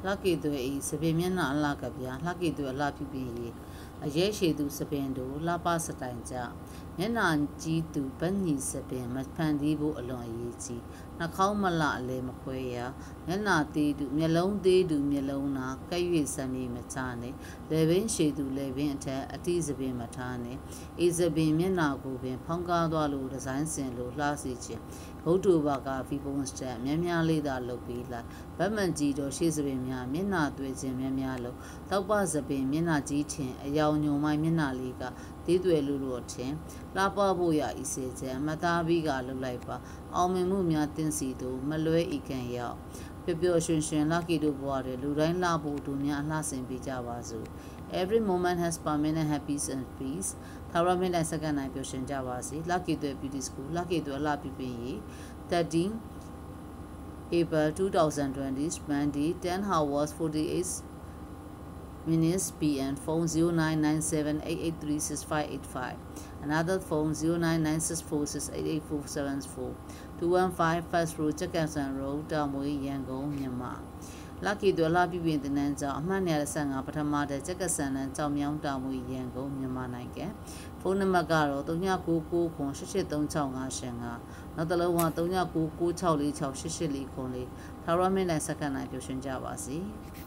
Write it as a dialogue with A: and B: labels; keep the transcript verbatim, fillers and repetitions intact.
A: lucky တွေ စပင်မျက်နှာအလှကဗျာ lucky တွေအလှပြပြရေးအရေးရှိသူစပင်တို့လှပစတိုင်ကြမျက်နှာကြီးသူဗတ်ညီစပင်မဖန်တီးဖို့အလွန်အရေးကြီးနှာခေါင်းမလှအလဲမခွဲရမျက်နှာသေးသူမျက်လုံးသေးသူမျက်လုံးနာကဲ့၍စံမီမချနဲ့လေပင်ရှိသူလေပင်အထက်အတိစပင်မထားနဲ့အေးစပင်မျက်နှာကိုပင်ဖောင်းကားသွားလို့ဒီဇိုင်းစင်လို့လှစေခြင်းဘုဒ္ဓဘာကဗီပုံစတက်များများလေးသာလုပ်ပြီးလိုက်ဗတ်မှန်ကြီးတော့ရှေ့စပင်များမျက်နှာသွေးခြင်းများများလို့တောက်ပစပင်မျက်နှာကြီးထင်အယောင်ညုံမိုင်းမျက်နှာလေးကသေးသွယ်လို့လို့ထင်လှပဖို့ရဤစေခြင်းမသားပြီးကလှုပ်လိုက်ပါအောင်မြင်မှုများတင်စီသူမလွဲဤကံရောက်ပျော်ပျော်ရွှင်ရွှင်လှကီတို့ဘဝတွေလူတိုင်းလှဖို့သူများအလှဆင်ပေးကြပါစို့ Every moment has permanent happiness and peace ထာဝရမြတ်တဲ့စက္ကန့်တိုင်းပျော်ရွှင်ကြပါစေ Lucky တွေ Beauty School Lucky တွေအလှပြပြရေးthirteen April twenty twenty Monday ten hours forty-eight minutes p m phone zero nine nine seven eight eight three six five eight five another phone zero nine nine six four six eight eight four seven four two one five First Road Jackson Road တောင်မွေရန်ကုန်မြန်မာ Lucky တွေလှပြပြတဲ့နန်းကြောင့်အမှတ်နေfifty-fiveပထမတဲ့ဂျက်ကဆန်နန်းကြောင်မြောင်းတောင်မွေရန်ကုန်မြန်မာနိုင်ငံဖုန်းနံပါတ်ကတော့three nine nine nine eight eight three six five fiveနောက်တစ်လုံးကthree nine nine nine six four six eight eight four fourထာဝရမင်းနဲ့စက္ကန့်နိုင်ပျော်ရွှင်ကြပါစေ